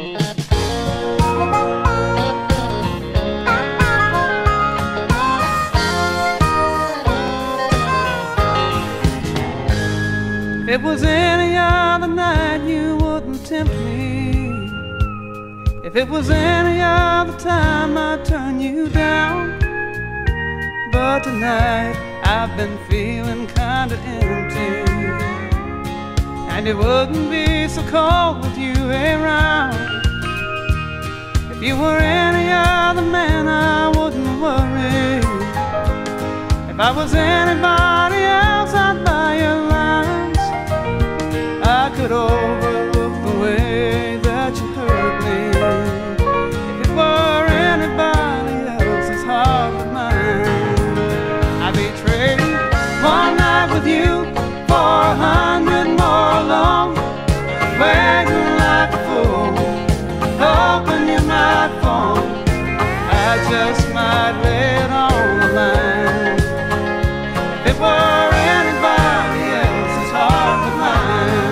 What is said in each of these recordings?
If it was any other night, you wouldn't tempt me. If it was any other time, I'd turn you down. But tonight, I've been feeling kinda empty, and it wouldn't be so cold with you around. If you were any other man, I wouldn't worry. If I was anybody else, I'd buy your lines. I could overlook the way that you hurt me. If it were anybody else's heart but mine, I'd be trading one night with you for 100 more long, waiting like a fool, hoping you might fall. I just might lay it on the line. If it were anybody else's heart but mine.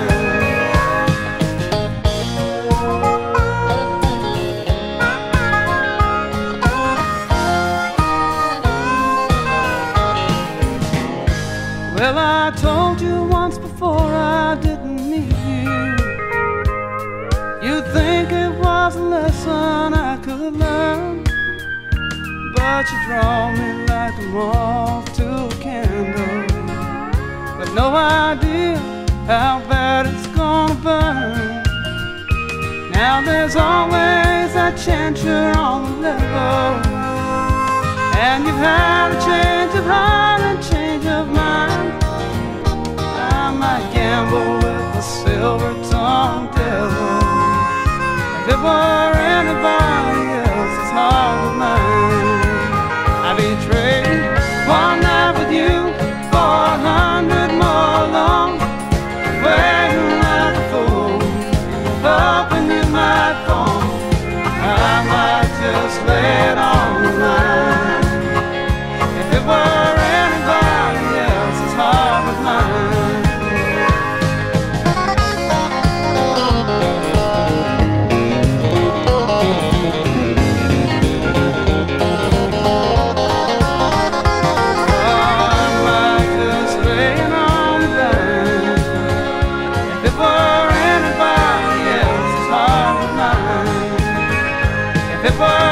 Well, I told you once before I didn't need you. You'd think it was a lesson I could learn, but you draw me like a moth to a candle, with no idea how bad it's gonna burn. Now there's always that chance you're on the level, and you've had a change of heart and change of mind. I might gamble with the silver-tongued devil. If it were anybody else's heart but mine, I'd be trading one night with you for 100 more long, waiting like a fool, hoping you might fall. I might just lay it on the line. If it were anybody else's heart but mine. If it were